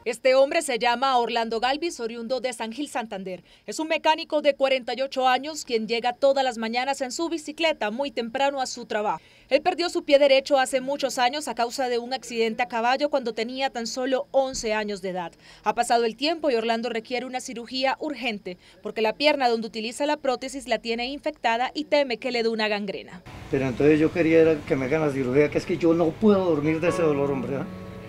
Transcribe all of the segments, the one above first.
Este hombre se llama Orlando Galvis, oriundo de San Gil, Santander. Es un mecánico de 48 años quien llega todas las mañanas en su bicicleta muy temprano a su trabajo. Él perdió su pie derecho hace muchos años a causa de un accidente a caballo cuando tenía tan solo 11 años de edad. Ha pasado el tiempo y Orlando requiere una cirugía urgente porque la pierna donde utiliza la prótesis la tiene infectada y teme que le dé una gangrena. Pero entonces yo quería que me hagan la cirugía, que es que yo no puedo dormir de ese dolor, hombre.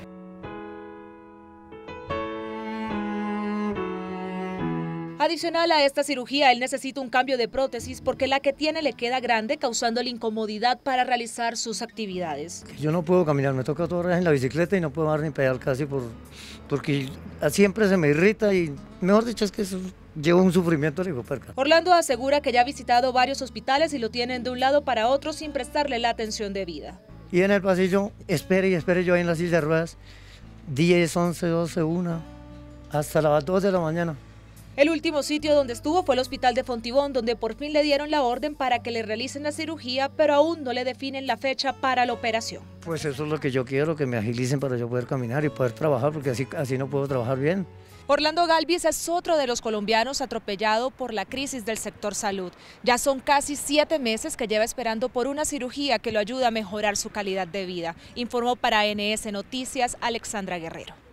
Adicional a esta cirugía, él necesita un cambio de prótesis porque la que tiene le queda grande, causándole incomodidad para realizar sus actividades. Yo no puedo caminar, me toca todo el día en la bicicleta y no puedo dar ni pedal casi porque siempre se me irrita y, mejor dicho, es que llevo un sufrimiento de hipoperca. Orlando asegura que ya ha visitado varios hospitales y lo tienen de un lado para otro sin prestarle la atención debida. Y en el pasillo, espere y espere yo ahí en la silla de ruedas, 10, 11, 12, 1, hasta las 2 de la mañana. El último sitio donde estuvo fue el hospital de Fontibón, donde por fin le dieron la orden para que le realicen la cirugía, pero aún no le definen la fecha para la operación. Pues eso es lo que yo quiero, que me agilicen para yo poder caminar y poder trabajar, porque así no puedo trabajar bien. Orlando Galvis es otro de los colombianos atropellado por la crisis del sector salud. Ya son casi 7 meses que lleva esperando por una cirugía que lo ayude a mejorar su calidad de vida, informó para NS Noticias Alexandra Guerrero.